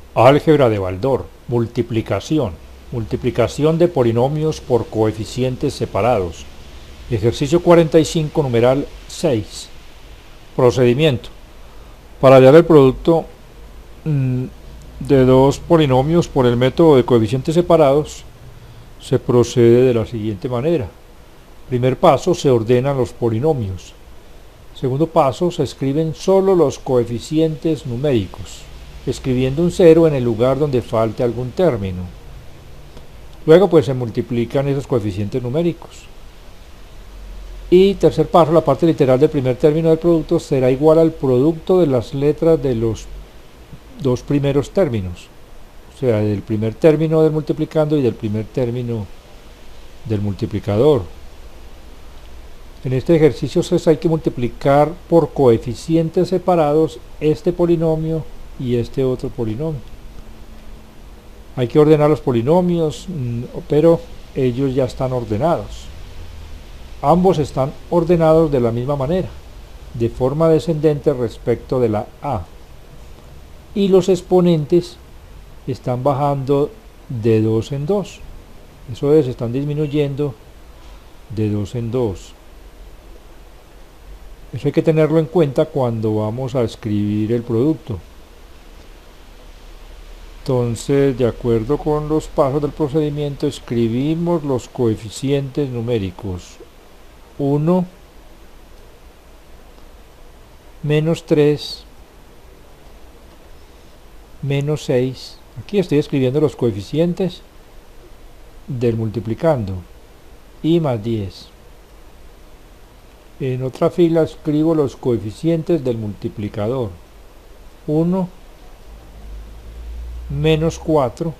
Álgebra de Baldor, multiplicación, multiplicación de polinomios por coeficientes separados. Ejercicio 45, numeral 6. Procedimiento. Para hallar el producto de dos polinomios por el método de coeficientes separados, se procede de la siguiente manera. Primer paso, se ordenan los polinomios. Segundo paso, se escriben solo los coeficientes numéricos, escribiendo un 0 en el lugar donde falte algún término. Luego pues se multiplican esos coeficientes numéricos. Y tercer paso, la parte literal del primer término del producto será igual al producto de las letras de los dos primeros términos, o sea, del primer término del multiplicando y del primer término del multiplicador. En este ejercicio hay que multiplicar por coeficientes separados este polinomio y este otro polinomio. Hay que ordenar los polinomios, pero ellos ya están ordenados. Ambos están ordenados de la misma manera, de forma descendente respecto de la A. Y los exponentes están bajando de 2 en 2. Eso es, están disminuyendo de 2 en 2. Eso hay que tenerlo en cuenta cuando vamos a escribir el producto. Entonces, de acuerdo con los pasos del procedimiento, escribimos los coeficientes numéricos. 1, menos 3, menos 6. Aquí estoy escribiendo los coeficientes del multiplicando. Y más 10. En otra fila escribo los coeficientes del multiplicador. 1, menos 4,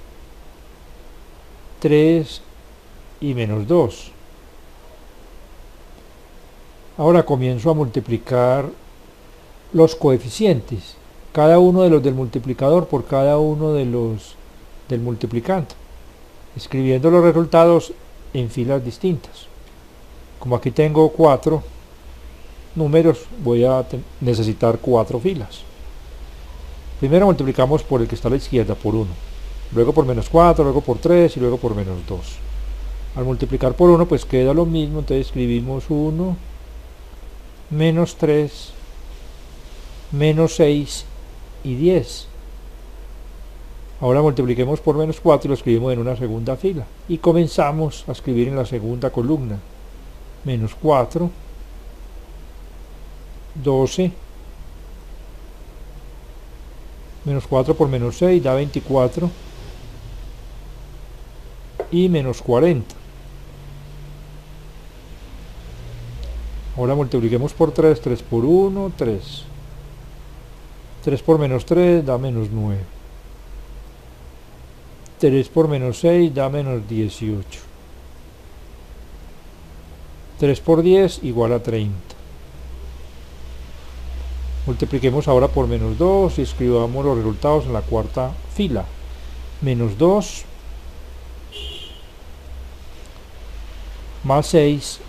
3 y menos 2. Ahora comienzo a multiplicar los coeficientes, cada uno de los del multiplicador por cada uno de los del multiplicando, escribiendo los resultados en filas distintas. Como aquí tengo 4 números, voy a necesitar 4 filas. Primero multiplicamos por el que está a la izquierda, por 1, luego por menos 4, luego por 3 y luego por menos 2. Al multiplicar por 1 pues queda lo mismo, entonces escribimos 1, menos 3, menos 6 y 10. Ahora multipliquemos por menos 4 y lo escribimos en una segunda fila. Y comenzamos a escribir en la segunda columna. Menos 4, 12, menos 4 por menos 6 da 24 y menos 40. Ahora multipliquemos por 3, 3 por 1, 3. 3 por menos 3 da menos 9. 3 por menos 6 da menos 18. 3 por 10 igual a 30. Multipliquemos ahora por menos 2 y escribamos los resultados en la cuarta fila. Menos 2 más 6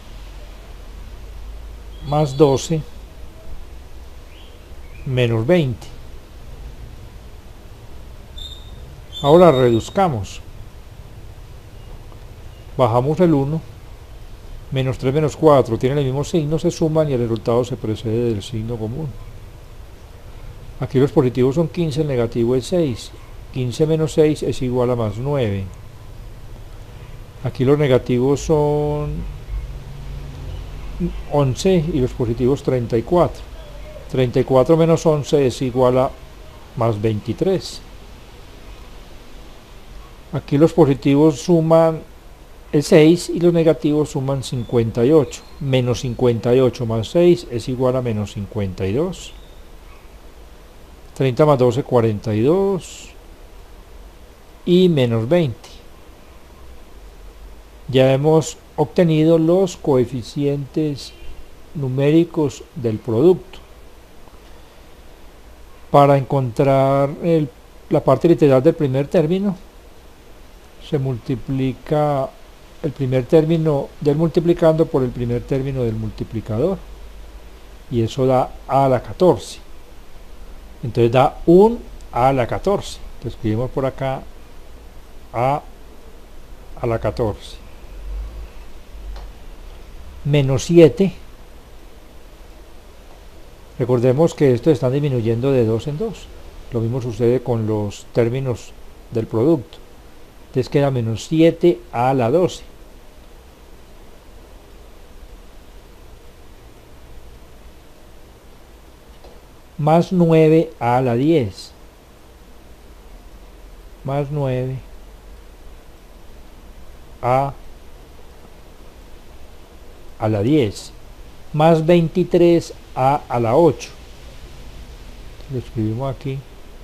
más 12 menos 20. Ahora reduzcamos. Bajamos el 1. Menos 3 menos 4 tienen el mismo signo, se suman y el resultado se precede del signo común. Aquí los positivos son 15, el negativo es 6. 15 menos 6 es igual a más 9. Aquí los negativos son 11 y los positivos 34. 34 menos 11 es igual a más 23. Aquí los positivos suman el 6 y los negativos suman 58. Menos 58 más 6 es igual a menos 52. 30 más 12, 42. Y menos 20. Ya hemos obtenido los coeficientes numéricos del producto. Para encontrar la parte literal del primer término, se multiplica el primer término del multiplicando por el primer término del multiplicador, y eso da a la 14. Entonces da 1 a la 14. escribimos por acá a la 14 menos 7. Recordemos que estos están disminuyendo de 2 en 2. Lo mismo sucede con los términos del producto. Entonces queda menos 7 a la 12. Más 9 a la 10. Más 9 a la 10. Más 23 a la 8. Lo escribimos aquí.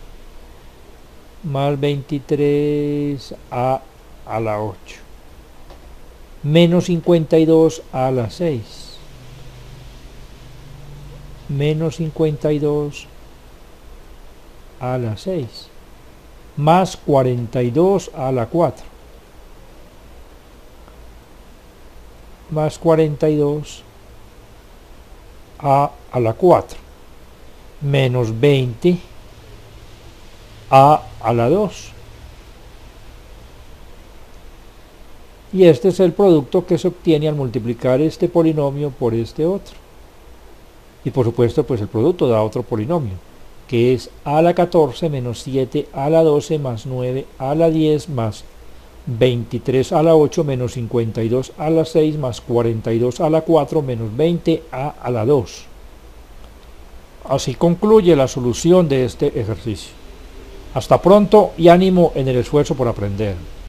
Más 23 a la 8. Menos 52 a la 6. Menos 52 a la 6. Más 42 a la 4. Más 42 a la 4. Menos 20 a la 2. Y este es el producto que se obtiene al multiplicar este polinomio por este otro. Y por supuesto, pues el producto da otro polinomio, que es a la 14 menos 7 a la 12 más 9 a la 10 más 23 a la 8 menos 52 a la 6 más 42 a la 4 menos 20 a la 2. Así concluye la solución de este ejercicio. Hasta pronto y ánimo en el esfuerzo por aprender.